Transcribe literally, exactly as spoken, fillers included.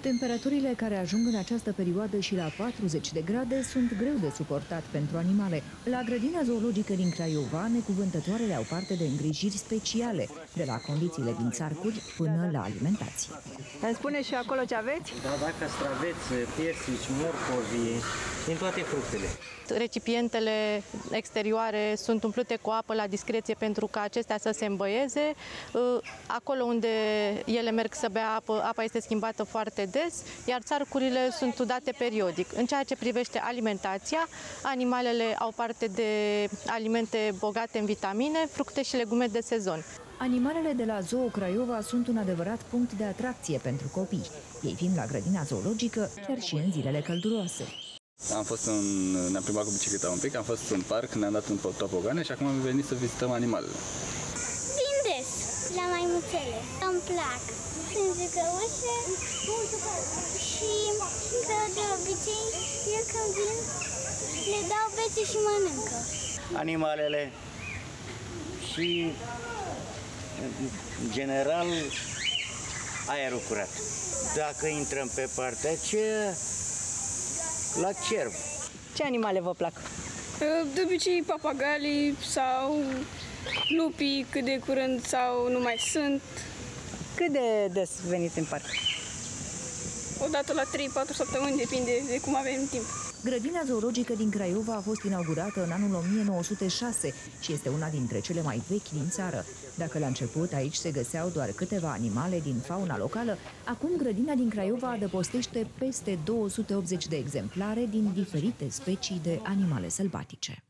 Temperaturile care ajung în această perioadă și la patruzeci de grade sunt greu de suportat pentru animale. La grădina zoologică din Craiova, necuvântătoarele au parte de îngrijiri speciale, de la condițiile din țarcuri până la alimentație. Îmi spune și acolo ce aveți? Da, da, castraveți, persici, morcovi, din toate fructele. Recipientele exterioare sunt umplute cu apă la discreție pentru ca acestea să se îmbăieze. Acolo unde ele merg să bea apă, apa este schimbată foarte des, iar țarcurile sunt udate periodic. În ceea ce privește alimentația, animalele au parte de alimente bogate în vitamine, fructe și legume de sezon. Animalele de la Zoo Craiova sunt un adevărat punct de atracție pentru copii. Ei vin la grădina zoologică chiar și în zilele călduroase. Am fost în, ne-am plimbat cu bicicleta un pic, am fost în parc, ne-am dat în tobogane și acum am venit să vizităm animalele. Vin des la maimuțele, îmi plac. Sunt jucăușe și de obicei, eu când vin, le dau bețe și mănâncă. Animalele și, în general, aerul curat. Dacă intrăm pe partea aceea, la cerb. Ce animale vă plac? De obicei papagalii sau lupii, cât de curând sau nu mai sunt. Cât de des veniți în parc? Odată la trei patru săptămâni, depinde de cum avem timp. Grădina zoologică din Craiova a fost inaugurată în anul o mie nouă sute șase și este una dintre cele mai vechi din țară. Dacă la început aici se găseau doar câteva animale din fauna locală, acum grădina din Craiova adăpostește peste două sute optzeci de exemplare din diferite specii de animale sălbatice.